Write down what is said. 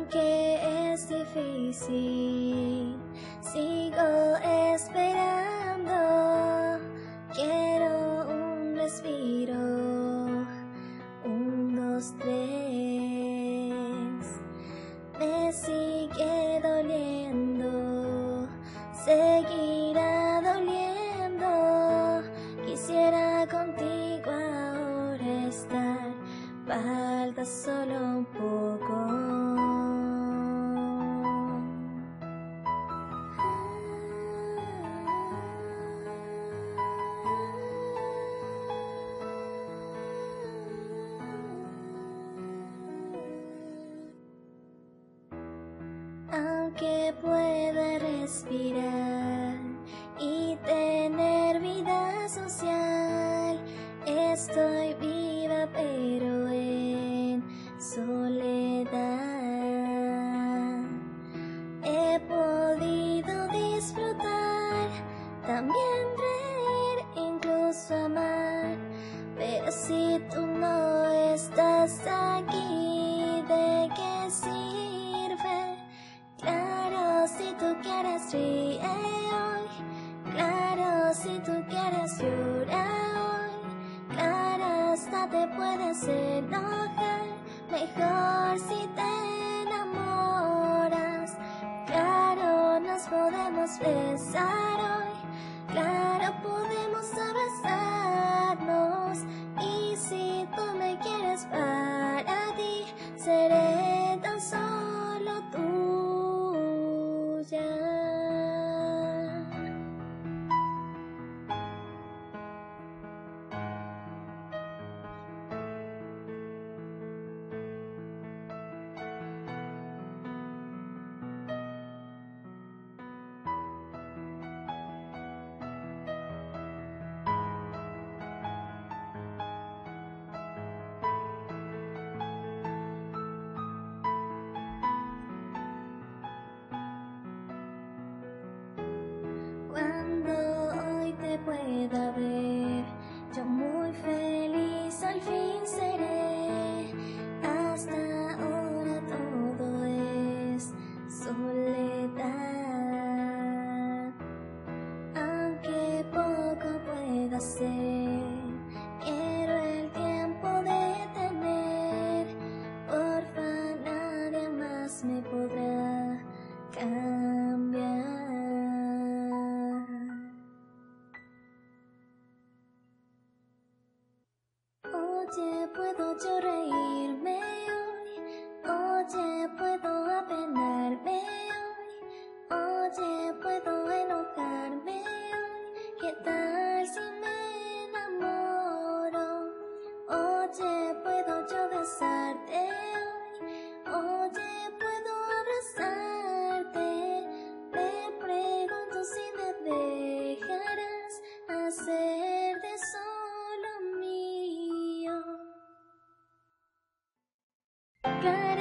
Aunque es difícil, sigo esperando. Quiero un respiro. 1, 2, 3. Me sigue doliendo, seguirá doliendo. Quisiera contigo ahora estar, falta solo un poco. Aunque pueda respirar y tener vida social, estoy viva pero en soledad. He podido disfrutar, también reír, incluso amar, pero si tú no estás aquí, ¿de qué sirve? Claro, si tú quieres ríe hoy, claro, si tú quieres llora hoy, claro, hasta te puedes enojar, mejor si te enamoras, claro, nos podemos besar hoy, claro, podemos abrazarnos, y si tú me quieres para ti, seré tan solo tuya. Cuando hoy te pueda ver, yo muy feliz al fin seré. Hasta ahora todo es soledad. Aunque poco pueda ser, quiero el tiempo detener. Porfa, nadie más me podrá cambiar. Oye, ¿puedo yo reírme hoy? Oye, ¿puedo apenarme hoy? Oye, ¿puedo enojarme hoy? ¿Qué tal si me enamoro? Oye, ¿puedo yo besarte hoy? Oye, ¿puedo abrazarte? Me pregunto si me dejarás hacer de solo mío.